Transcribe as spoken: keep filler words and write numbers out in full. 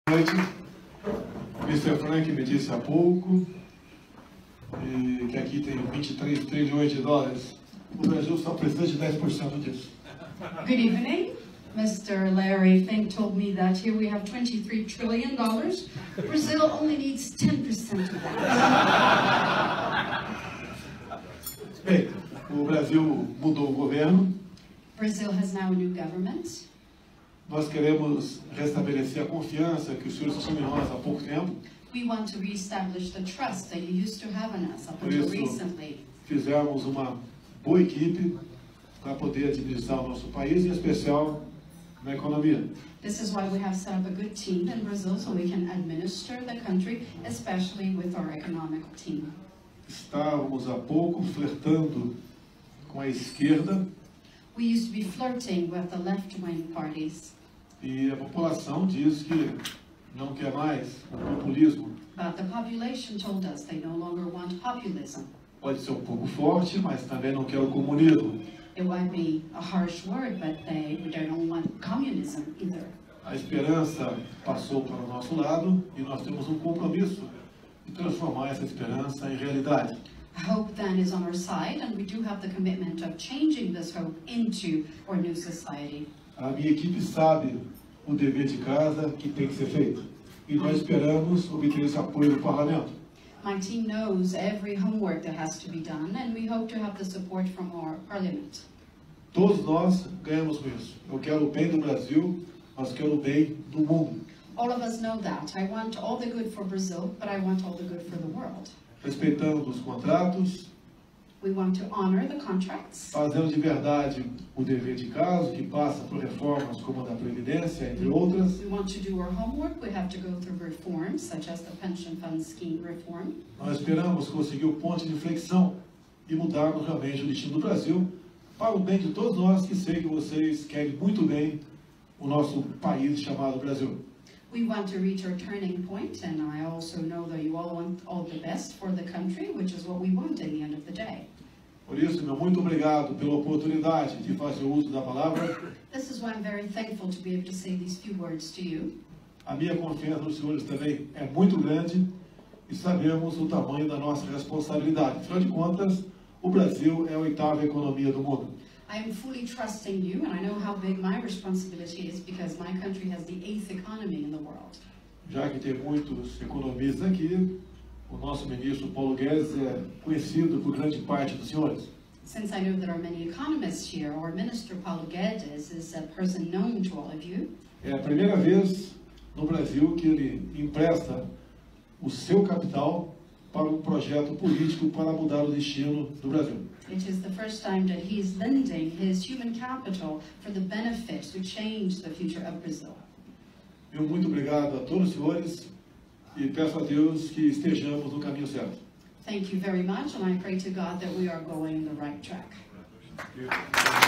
noite. mister Frank me disse há pouco e que aqui tem vinte e três trilhões de dólares. O Brasil só precisa de dez por cento disso. Good evening. mister Larry Fink told me that here we have twenty-three trillion dollars. Brazil only needs ten percent of that. Bem, o Brasil mudou o governo. Brazil has now a new government. Nós queremos restabelecer a confiança que os senhores tinham em nós há pouco tempo. We want to reestablish the trust that you used to have in us up Por until isso, recently. fizemos uma boa equipe para poder administrar o nosso país, em especial na economia. This is why we have set up a good team in Brazil so we can administer the country, especially with our economic team. Estávamos há pouco flertando com a esquerda We used to be flirting with the left-wing parties, e a população diz que não quer mais o populismo. but the population told us they no longer want populism. Pode ser um pouco forte, mas também não quer o comunismo. It might be a harsh word, but they, they don't want communism either. A esperança passou para o nosso lado e nós temos um compromisso de transformar essa esperança em realidade. Hope then is on our side, and we do have the commitment of changing this hope into our new society. A minha equipe sabe o dever de casa que tem que ser feito e nós esperamos obter esse apoio do parlamento. My team knows every homework that has to be done, and we hope to have the support from our parliament. Todos nós ganhamos com isso. Eu quero o bem do Brasil, mas quero o bem do mundo. All of us know that. I want all the good for Brazil, but I want all the good for the world. Respeitando os contratos, We want to honor the contracts. fazendo de verdade o dever de casa, que passa por reformas como a da Previdência, entre outras. We want to do our homework. We have to go through reforms, such as the pension fund scheme reform. Nós esperamos conseguir o ponto de inflexão e mudarmos realmente o destino do Brasil para o bem de todos nós, que sei que vocês querem muito bem o nosso país chamado Brasil. We want to reach our turning point, and I also know that you all want all the best for the country, which is what we want in the end of the day. Por isso, meu muito obrigado pela oportunidade de fazer uso da palavra. This is why I'm very thankful to be able to say these few words to you. A minha confiança nos senhores também é muito grande e sabemos o tamanho da nossa responsabilidade. Afinal de contas, o Brasil é a oitava economia do mundo. I am fully trusting you, and I know how big my responsibility is because my country has the eighth economy in the world. Já que tem muitos economistas aqui, o nosso ministro Paulo Guedes é conhecido por grande parte dos senhores. Since I know there are many economists here, our Minister Paulo Guedes is a person known to all of you. É a primeira vez no Brasil que ele empresta o seu capital para um projeto político para mudar o destino do Brasil. It is the first time that he is lending his human capital for the benefit to change the future of Brazil. Eu muito obrigado a todos os senhores e peço a Deus que estejamos no caminho certo. Thank you very much, and I pray to God that we are going the right track. Thank you.